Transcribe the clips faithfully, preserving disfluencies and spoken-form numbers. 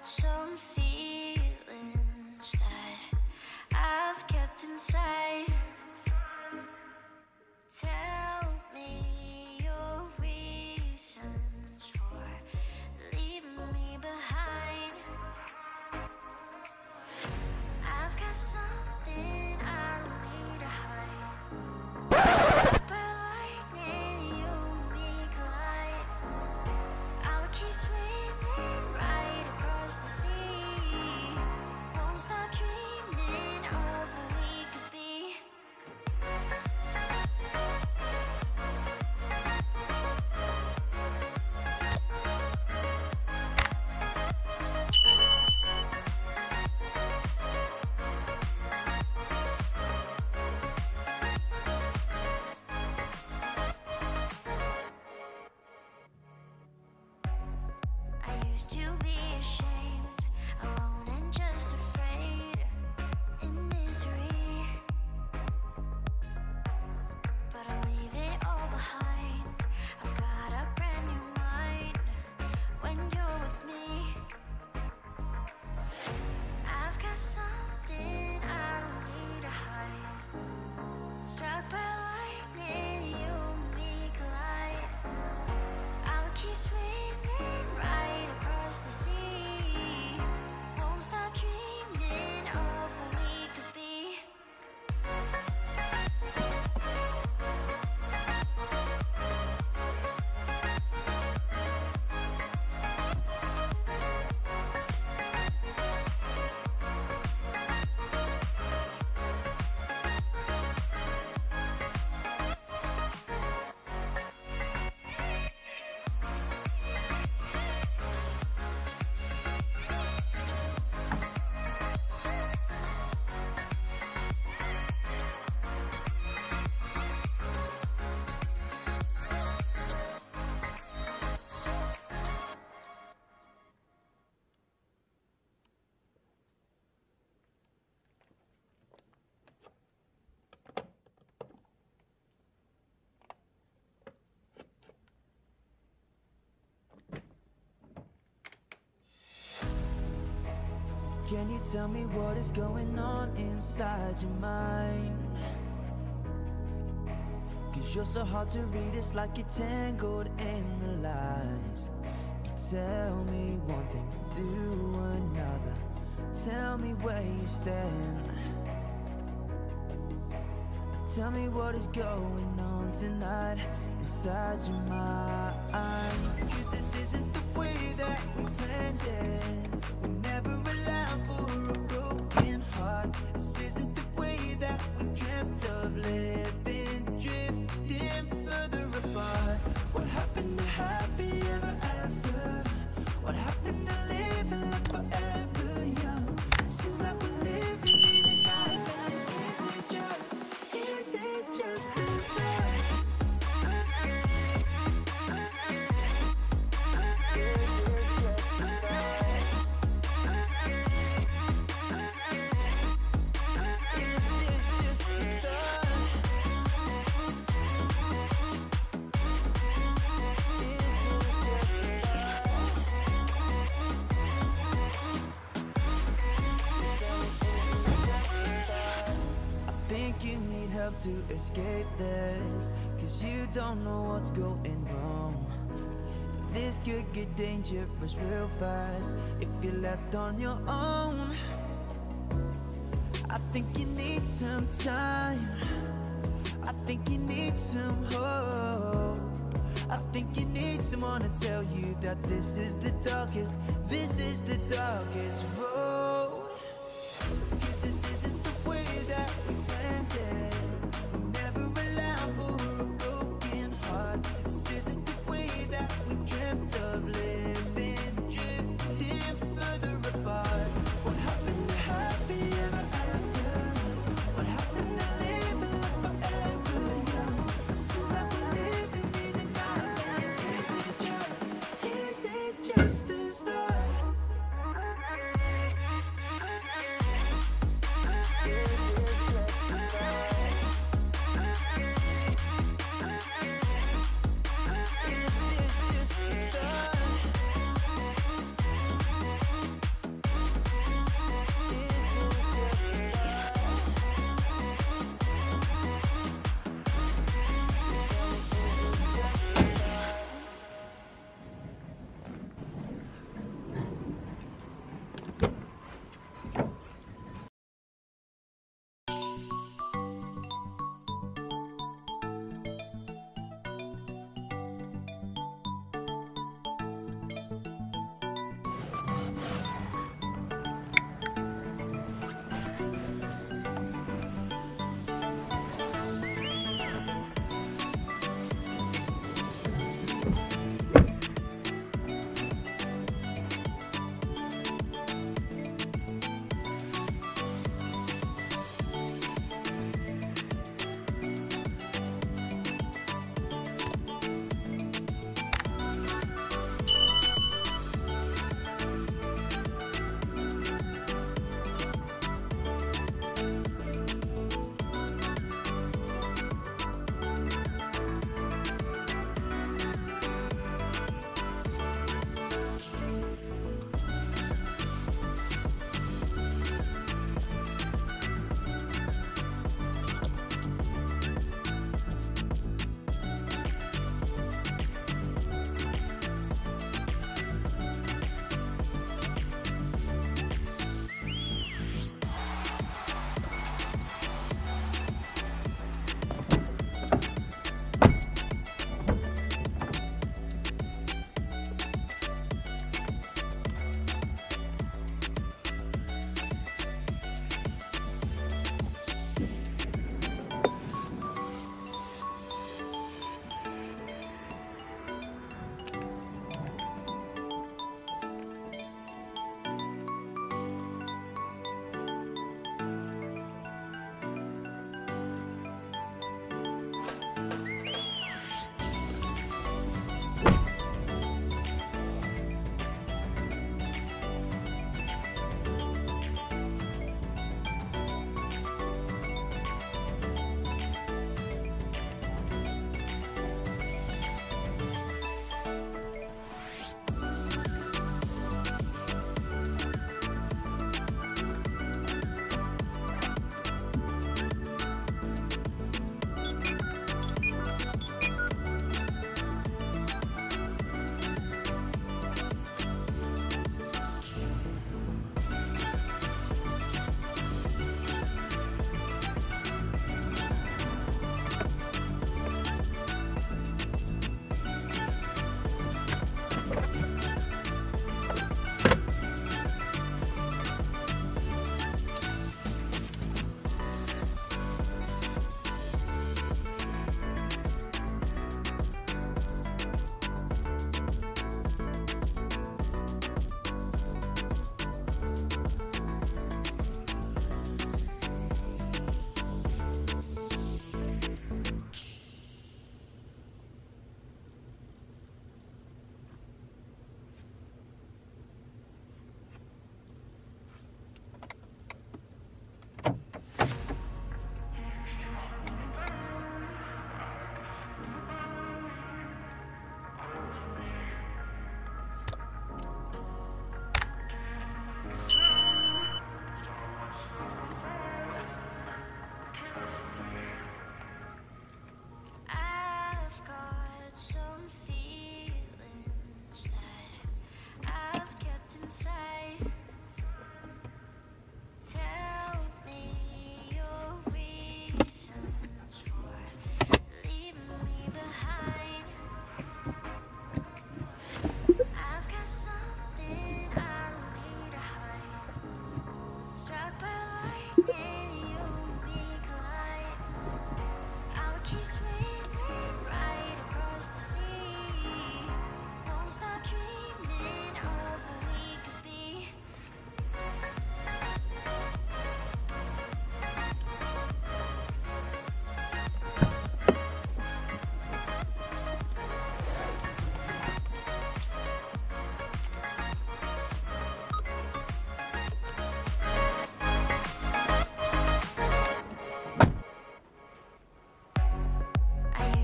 some feelings that I've kept inside. Tell me your reasons for leaving me behind. I've got something I don't need to hide. Struck by lightning, you and me collide. I'll keep swimming right across the sea. Won't stop dreaming of what we could be. I used to be ashamed, alone and just afraid, in misery. But I'll leave it all behind. I've got a brand new mind when you're with me. I've got something I don't need to hide. Struck by lightning, you and me collide. I'll keep swimming right across the sea. Won't stop dreaming of what we could be. Can you tell me what is going on inside your mind? Cause you're so hard to read, it's like you're tangled in the lies. You tell me one thing, do another. Tell me where you stand. Tell me what is going on tonight inside your mind. Cause this isn't the way that we planned it. We never allowed for a broken heart. This isn't the way that we dreamt of living, drifting further apart. What happened to happy ever after? What happened to living like forever young? Seems like we're living in a nightmare. Is this just, is this just the start? To escape this, cause you don't know what's going wrong. This could get dangerous real fast if you're left on your own. I think you need some time. I think you need some hope. I think you need someone to tell you that this is the darkest, this is the darkest road. Cause this isn't the way that we planned it. Of living, drifting further apart. What happened to happy ever after? What happened to living like forever young? Seems like we're living in a nightmare. Is this just, is this just the start?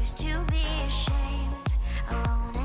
used to be ashamed, alone